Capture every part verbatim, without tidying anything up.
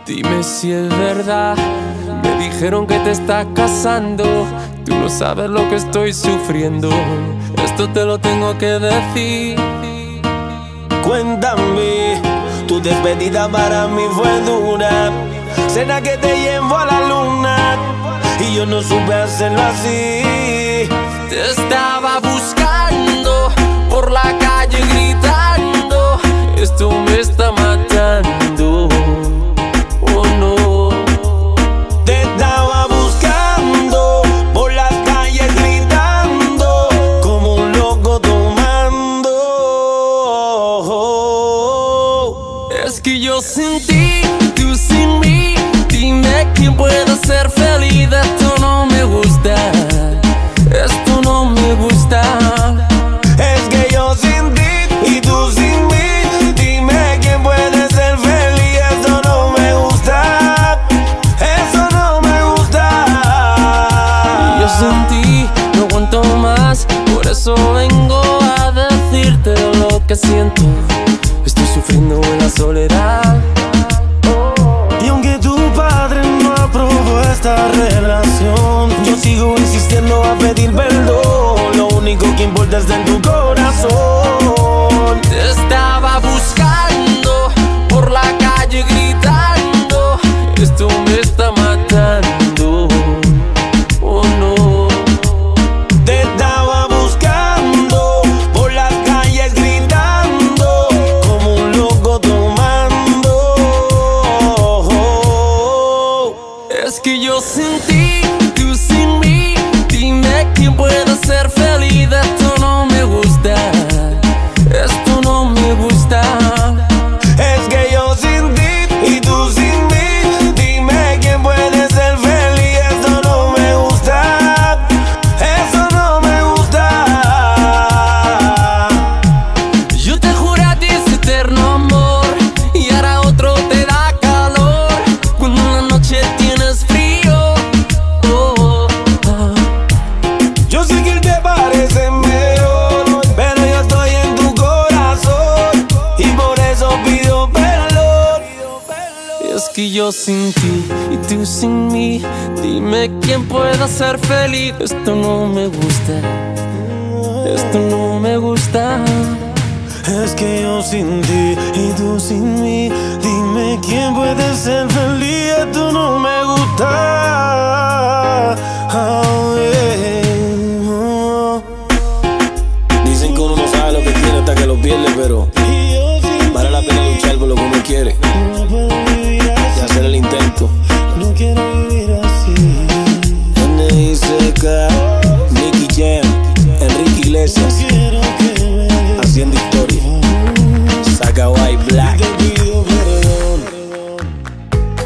Dime si es verdad. Me dijeron que te estás casando. Tú no sabes lo que estoy sufriendo. Esto te lo tengo que decir. Cuéntame, tu despedida para mí fue dura. Cena que te llevo a la luna y yo no supe hacerlo así. Te estaba buscando por la calle gritando. Esto me está matando. Oh no. Te estaba buscando por las calles gritando como un loco tomando. Es que yo sin ti, tú sin mí. Dime quién puede ser feliz. Esto no me gusta. Esto no me gusta. Es que yo sin ti y tú sin mí. Dime quién puede ser feliz. Eso no me gusta. Eso no me gusta. Y yo sin ti no aguanto más. Por eso vengo a decirte lo que siento. Estoy sufriendo en la soledad. Y aunque tu padre no aprobó esta relación, yo sigo insistiendo a pedir perdón. Lo único que importa es en tu corazón. Te estaba buscando por la calle gritando. Esto me está matando. Oh no. Te estaba buscando por las calles gritando como un loco tomando. Es que yo sin ti, tú sin mí. Dime quién puede ser feliz. Esto no me gusta. Esto no me gusta. Es que yo sin ti y tú sin mí. Dime quién puede ser feliz. Eso no me gusta. Eso no me gusta. Yo te juré a ti ese eterno amor y ahora otro te da calor cuando en la noche tienes frío. Oh, oh, oh. Yo sé que él te parece mejor, pero yo estoy en tu corazón y por eso pido perdón. Es que yo sin ti y tú sin mí. Dime quién pueda ser feliz. Esto no me gusta. Esto no me gusta. Es que yo sin ti y tú sin mí. Dime quién puede ser feliz. Esto no me gusta. Oh, yeah. Oh. Dicen que uno no sabe lo que tiene hasta que lo pierde, pero vale la pena luchar por lo que uno quiere y hacer el intento. No quiero vivir así. N I C K, Nicky Jam, Enrique Iglesias, haciendo historia. Saca White Black.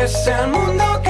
es el mundo que